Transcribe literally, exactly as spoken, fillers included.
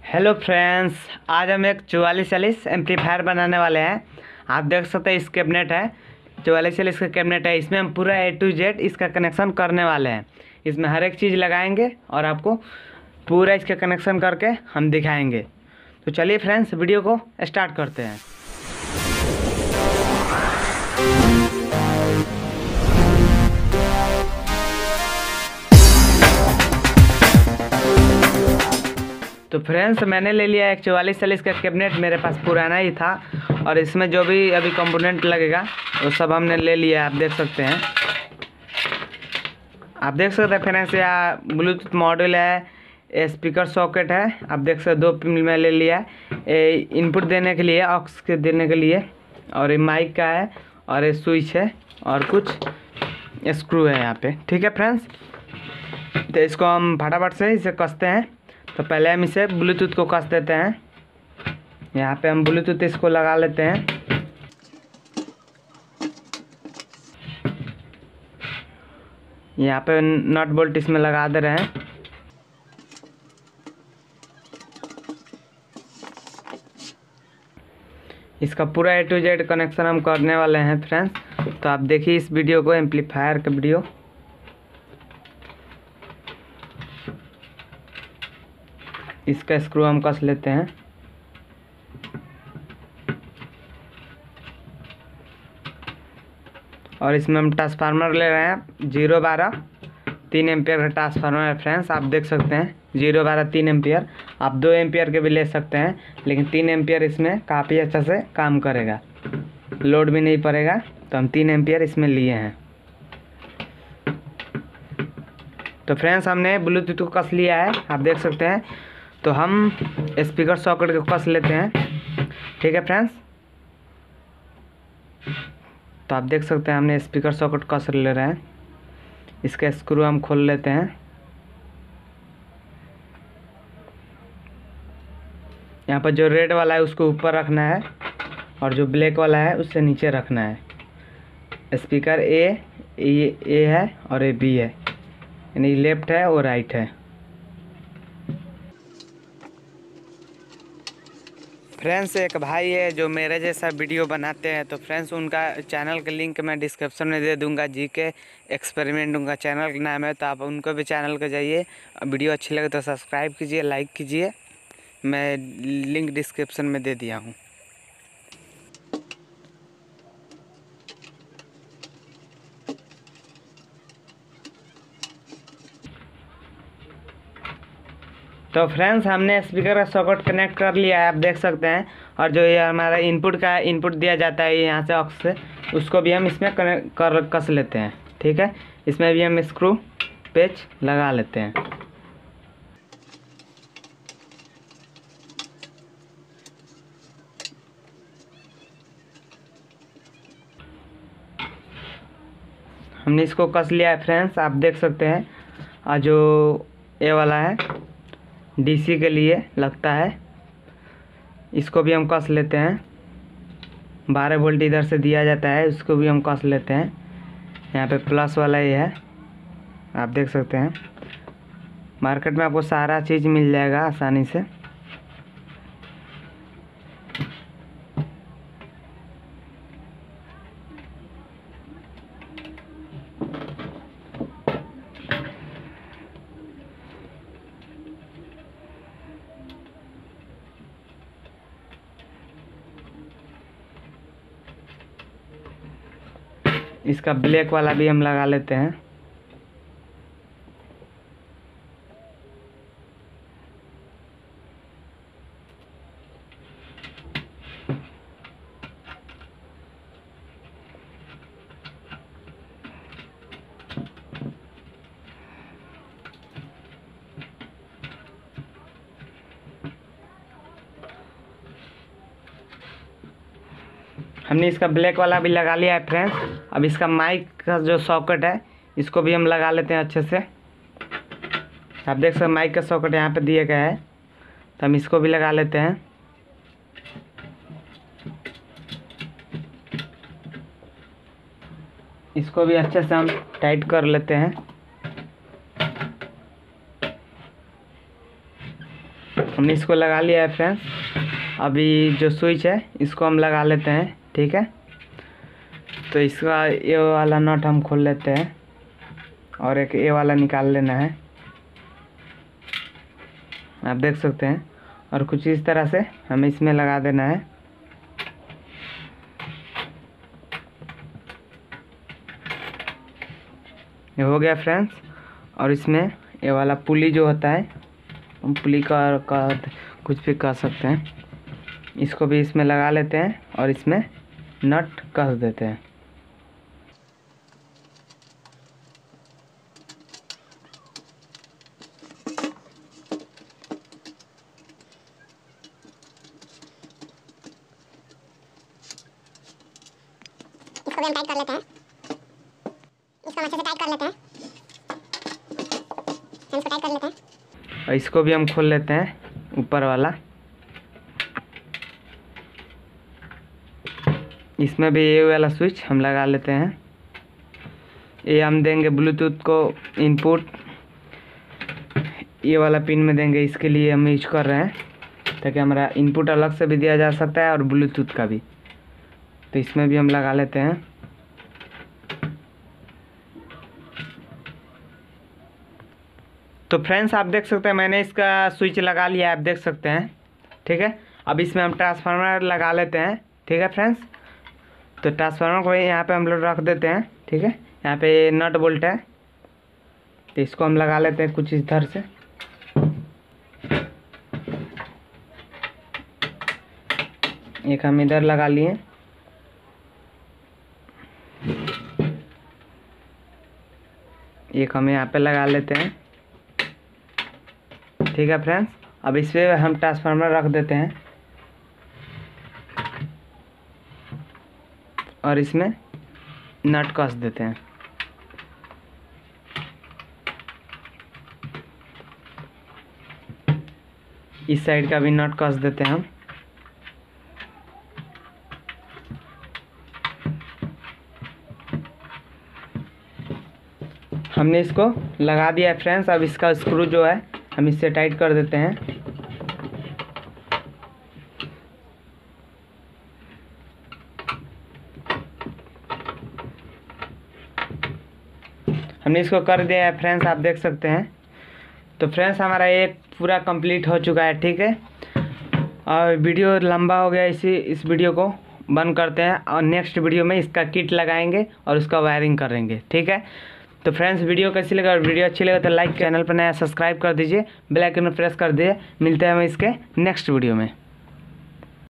Hello friends, आज हम एक चौवालीस चालीस एम्पलीफायर बनाने वाले हैं। आप देख सकते हैं इस कैबिनेट है, चौवालीस चालीस का कैबिनेट है। इसमें हम पूरा ए टू जेड इसका कनेक्शन करने वाले हैं। इसमें हर एक चीज़ लगाएंगे और आपको पूरा इसका कनेक्शन करके हम दिखाएंगे। तो चलिए फ्रेंड्स, वीडियो को स्टार्ट करते हैं। तो फ्रेंड्स, मैंने ले लिया एक चौवालीस चालीस का कैबिनेट। मेरे पास पुराना ही था और इसमें जो भी अभी कंपोनेंट लगेगा वो सब हमने ले लिया। आप देख सकते हैं आप देख सकते हैं फ्रेंड्स, यहाँ ब्लूटूथ मॉड्यूल है, स्पीकर सॉकेट है। आप देख सकते दो पिन में ले लिया है, इनपुट देने के लिए, ऑक्स के देने के लिए, और ये माइक का है, और ये स्विच है, और कुछ स्क्रू है यहाँ पे। ठीक है फ्रेंड्स, तो इसको हम फटाफट से इसे कसते हैं। तो पहले हम इसे ब्लूटूथ को कस देते हैं। यहाँ पे हम ब्लूटूथ इसको लगा लेते हैं। यहाँ पे नट बोल्ट इसमें लगा दे रहे हैं। इसका पूरा ए टू जेड कनेक्शन हम करने वाले हैं फ्रेंड्स। तो आप देखिए इस वीडियो को, एम्पलीफायर का वीडियो। इसका स्क्रू हम कस लेते हैं। और इसमें हम ट्रांसफार्मर ले रहे हैं जीरो बारह तीन एम्पियर का ट्रांसफार्मर है फ्रेंड्स। आप देख सकते हैं जीरो बारह तीन एम्पियर। आप दो एम्पियर के भी ले सकते हैं, लेकिन तीन एम्पियर इसमें काफ़ी अच्छा से काम करेगा, लोड भी नहीं पड़ेगा। तो हम तीन एम्पियर इसमें लिए हैं। तो फ्रेंड्स, हमने ब्लूटूथ को कस लिया है, आप देख सकते हैं। तो हम स्पीकर सॉकेट को कस लेते हैं। ठीक है फ्रेंड्स, तो आप देख सकते हैं हमने स्पीकर सॉकेट कस ले रहे हैं। इसका स्क्रू हम खोल लेते हैं। यहाँ पर जो रेड वाला है उसको ऊपर रखना है, और जो ब्लैक वाला है उससे नीचे रखना है। स्पीकर ए ए ए है और ए बी है, यानी लेफ्ट है और राइट है। फ्रेंड्स, एक भाई है जो मेरे जैसा वीडियो बनाते हैं। तो फ्रेंड्स, उनका चैनल का लिंक मैं डिस्क्रिप्शन में दे दूंगा। जी के एक्सपेरिमेंट उनका चैनल का नाम है। तो आप उनको भी चैनल को जाइए, वीडियो अच्छी लगे तो सब्सक्राइब कीजिए, लाइक कीजिए। मैं लिंक डिस्क्रिप्शन में दे दिया हूँ। तो फ्रेंड्स, हमने स्पीकर का सॉकेट कनेक्ट कर लिया है, आप देख सकते हैं। और जो ये हमारा इनपुट का इनपुट दिया जाता है यहाँ से ऑक्स से, उसको भी हम इसमें कनेक्ट कर कस लेते हैं। ठीक है, इसमें भी हम स्क्रू पेच लगा लेते हैं। हमने इसको कस लिया है फ्रेंड्स, आप देख सकते हैं। और जो ये वाला है डीसी के लिए लगता है, इसको भी हम कस लेते हैं। बारह वोल्ट इधर से दिया जाता है, उसको भी हम कस लेते हैं। यहाँ पे प्लस वाला ये है, आप देख सकते हैं। मार्केट में आपको सारा चीज़ मिल जाएगा आसानी से। इसका ब्लैक वाला भी हम लगा लेते हैं। हमने इसका ब्लैक वाला भी लगा लिया है फ्रेंड्स। अब इसका माइक का जो सॉकेट है, इसको भी हम लगा लेते हैं अच्छे से। आप देख सकते हैं माइक का सॉकेट यहाँ पे दिया गया है, तो हम इसको भी लगा लेते हैं। इसको भी अच्छे से हम टाइट कर लेते हैं। हमने इसको लगा लिया है फ्रेंड्स। अभी जो स्विच है इसको हम लगा लेते हैं, ठीक है। तो इसका ये वाला नट हम खोल लेते हैं और एक ये वाला निकाल लेना है, आप देख सकते हैं। और कुछ इस तरह से हमें इसमें लगा देना है। ये हो गया फ्रेंड्स। और इसमें ये वाला पुली जो होता है, हम पुली का, का कुछ भी कह सकते हैं, इसको भी इसमें लगा लेते हैं और इसमें नट कस देते हैं। इसको भी हम टाइट कर लेते हैं, इसको अच्छे से टाइट कर लेते हैं, हम इसको टाइट कर लेते हैं। और इसको भी हम खोल लेते हैं ऊपर वाला। इसमें भी ये वाला स्विच हम लगा लेते हैं। ये हम देंगे ब्लूटूथ को इनपुट, ये वाला पिन में देंगे, इसके लिए हम यूज कर रहे हैं ताकि हमारा इनपुट अलग से भी दिया जा सकता है और ब्लूटूथ का भी। तो इसमें भी हम लगा लेते हैं। तो फ्रेंड्स आप देख सकते हैं मैंने इसका स्विच लगा लिया है, आप देख सकते हैं, ठीक है। अब इसमें हम ट्रांसफार्मर लगा लेते हैं, ठीक है फ्रेंड्स। तो ट्रांसफार्मर को यहाँ पे हम लोग रख देते हैं, ठीक है। यहाँ पे नट बोल्ट है, तो इसको हम लगा लेते हैं कुछ इधर से। एक हम इधर लगा लिए, एक हम यहाँ पे लगा लेते हैं, ठीक है फ्रेंड्स। अब इस पे हम ट्रांसफार्मर रख देते हैं और इसमें नट कस देते हैं। इस साइड का भी नट कस देते हैं हम। हमने इसको लगा दिया है फ्रेंड्स। अब इसका स्क्रू जो है हम इससे टाइट कर देते हैं। हमने इसको कर दिया है फ्रेंड्स, आप देख सकते हैं। तो फ्रेंड्स हमारा एक पूरा कंप्लीट हो चुका है, ठीक है। और वीडियो लंबा हो गया, इसी इस वीडियो को बंद करते हैं और नेक्स्ट वीडियो में इसका किट लगाएंगे और उसका वायरिंग करेंगे, ठीक है। तो फ्रेंड्स वीडियो कैसी लगा, और वीडियो अच्छी लगे तो लाइक, चैनल पर नया सब्सक्राइब कर दीजिए, बेल आइकन में प्रेस कर दीजिए। मिलते हैं हम इसके नेक्स्ट वीडियो में।